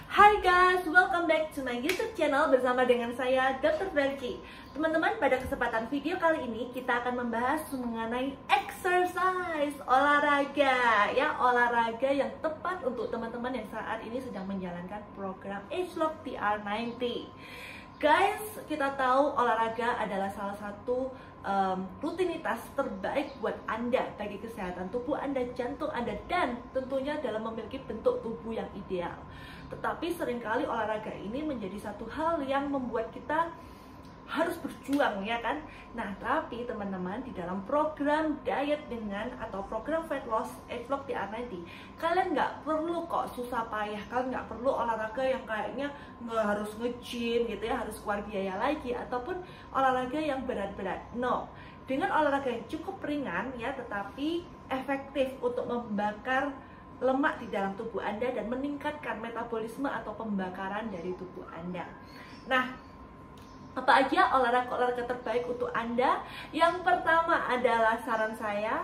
Hai guys, welcome back to my YouTube channel bersama dengan saya Dr. Verki. Teman-teman, pada kesempatan video kali ini kita akan membahas mengenai exercise, olahraga ya, olahraga yang tepat untuk teman-teman yang saat ini sedang menjalankan program Agelock TR90. Guys, kita tahu olahraga adalah salah satu rutinitas terbaik buat Anda bagi kesehatan tubuh Anda, jantung Anda, dan tentunya dalam memiliki bentuk tubuh yang ideal. Tetapi seringkali olahraga ini menjadi satu hal yang membuat kita harus berjuang, ya kan? Nah, tapi teman-teman, di dalam program diet dengan atau program fat loss Agelock TR90, kalian nggak perlu kok susah payah, kalian nggak perlu olahraga yang kayaknya nggak harus nge-gym gitu ya, harus keluar biaya lagi, ataupun olahraga yang berat-berat. No, dengan olahraga yang cukup ringan ya, tetapi efektif untuk membakar lemak di dalam tubuh Anda dan meningkatkan metabolisme atau pembakaran dari tubuh Anda. Nah, apa aja olahraga terbaik untuk Anda? Yang pertama adalah saran saya,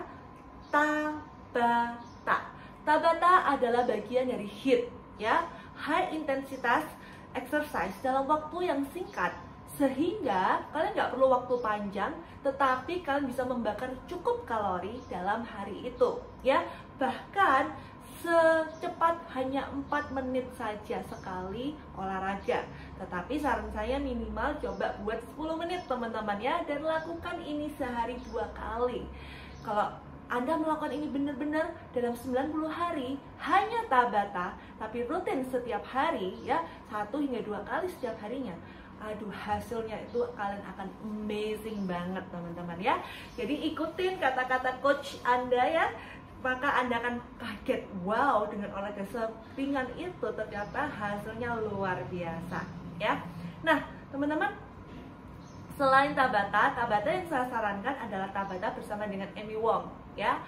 Tabata. Tabata adalah bagian dari HIIT ya, high intensitas exercise dalam waktu yang singkat, sehingga kalian nggak perlu waktu panjang, tetapi kalian bisa membakar cukup kalori dalam hari itu ya. Bahkan secepat hanya 4 menit saja sekali olahraga. Tetapi saran saya minimal coba buat 10 menit teman-teman ya, dan lakukan ini sehari 2 kali. Kalau Anda melakukan ini benar-benar dalam 90 hari hanya Tabata, tapi rutin setiap hari ya, 1 hingga 2 kali setiap harinya, aduh, hasilnya itu kalian akan amazing banget teman-teman ya. Jadi ikutin kata-kata coach Anda ya, maka Anda akan kaget, wow, dengan olahraga seringan itu ternyata hasilnya luar biasa ya. Nah teman-teman, selain Tabata yang saya sarankan adalah Tabata bersama dengan Amy Wong ya.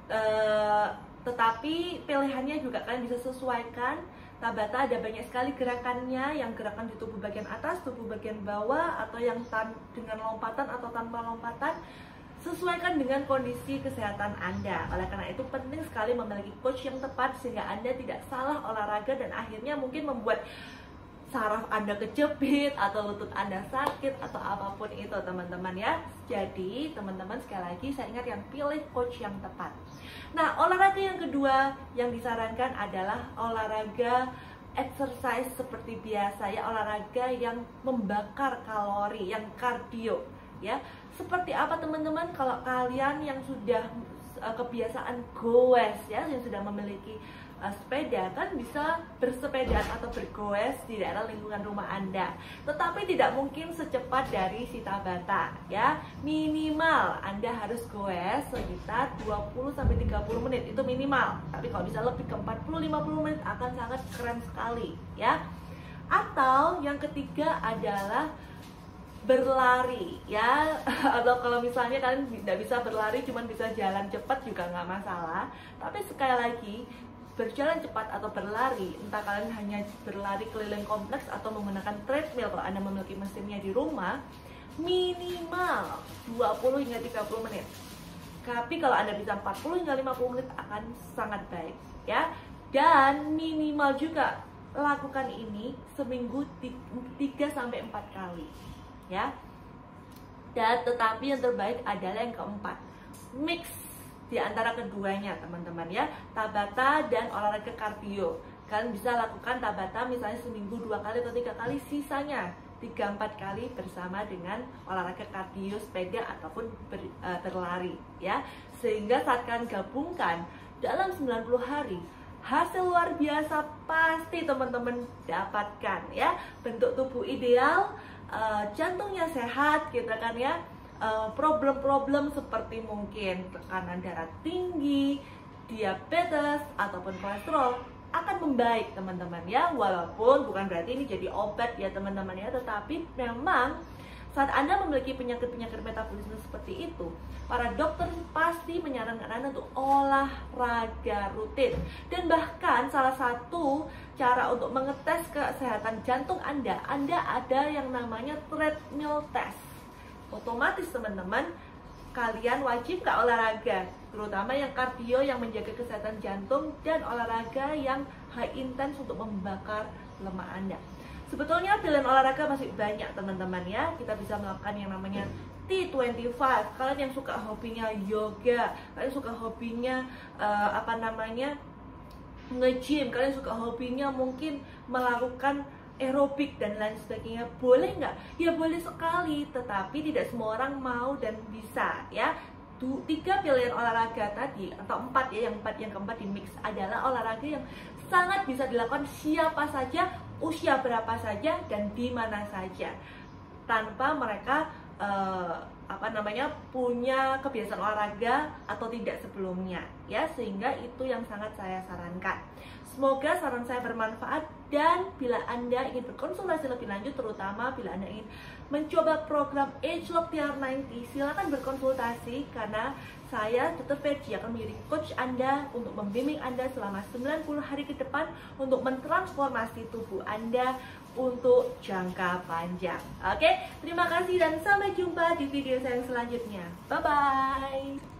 Tetapi pilihannya juga kalian bisa sesuaikan. Tabata ada banyak sekali gerakannya, yang gerakan di tubuh bagian atas, tubuh bagian bawah, atau yang dengan lompatan atau tanpa lompatan. Sesuaikan dengan kondisi kesehatan Anda. Oleh karena itu penting sekali memiliki coach yang tepat sehingga Anda tidak salah olahraga dan akhirnya mungkin membuat saraf Anda kejepit atau lutut Anda sakit atau apapun itu teman-teman ya. Jadi teman-teman, sekali lagi saya ingat, yang pilih coach yang tepat. Nah, olahraga yang kedua yang disarankan adalah olahraga exercise seperti biasa ya, olahraga yang membakar kalori, yang kardio ya. Seperti apa teman-teman? Kalau kalian yang sudah kebiasaan goes ya, yang sudah memiliki sepeda, kan bisa bersepeda atau bergoes di daerah lingkungan rumah Anda. Tetapi tidak mungkin secepat dari si Tabata ya. Minimal Anda harus goes sekitar 20-30 menit, itu minimal. Tapi kalau bisa lebih ke 40-50 menit akan sangat keren sekali ya. Atau yang ketiga adalah berlari ya, atau kalau misalnya kalian tidak bisa berlari, cuman bisa jalan cepat juga nggak masalah. Tapi sekali lagi, berjalan cepat atau berlari, entah kalian hanya berlari keliling kompleks atau menggunakan treadmill kalau Anda memiliki mesinnya di rumah, minimal 20 hingga 30 menit. Tapi kalau Anda bisa 40 hingga 50 menit akan sangat baik ya. Dan minimal juga lakukan ini seminggu 3-4 kali ya. Dan tetapi yang terbaik adalah yang keempat, mix di antara keduanya teman-teman ya, Tabata dan olahraga kardio. Kalian bisa lakukan Tabata misalnya seminggu 2 kali atau 3 kali, sisanya 3-4 kali bersama dengan olahraga kardio, sepeda ataupun berlari ya. Sehingga saat kalian gabungkan dalam 90 hari, hasil luar biasa pasti teman-teman dapatkan ya. Bentuk tubuh ideal, jantungnya sehat gitu kan ya, problem-problem seperti mungkin tekanan darah tinggi, diabetes ataupun kolesterol akan membaik teman-teman ya. Walaupun bukan berarti ini jadi obat ya teman-teman ya, tetapi memang saat Anda memiliki penyakit-penyakit metabolisme seperti itu, para dokter pasti menyarankan Anda untuk olahraga rutin. Dan bahkan salah satu cara untuk mengetes kesehatan jantung Anda ada yang namanya treadmill test. Otomatis teman-teman, kalian wajib nggak olahraga? terutama yang kardio yang menjaga kesehatan jantung, dan olahraga yang high intense untuk membakar lemak Anda. Sebetulnya pilihan olahraga masih banyak teman-teman ya. Kita bisa melakukan yang namanya T25. Kalian yang suka hobinya yoga, kalian suka hobinya nge-gym, kalian suka hobinya mungkin melakukan aerobik dan lain sebagainya, boleh nggak? Ya boleh sekali, tetapi tidak semua orang mau dan bisa ya. 3 pilihan olahraga tadi, atau 4 ya, yang keempat di mix adalah olahraga yang sangat bisa dilakukan siapa saja, usia berapa saja, dan di mana saja, tanpa mereka punya kebiasaan olahraga atau tidak sebelumnya ya, sehingga itu yang sangat saya sarankan. Semoga saran saya bermanfaat, dan bila Anda ingin berkonsultasi lebih lanjut, terutama bila Anda ingin mencoba program Agelock TR90, silakan berkonsultasi, karena saya Dr. Fergie akan menjadi coach Anda untuk membimbing Anda selama 90 hari ke depan untuk mentransformasi tubuh Anda untuk jangka panjang. Oke, terima kasih dan sampai jumpa di video saya yang selanjutnya. Bye-bye.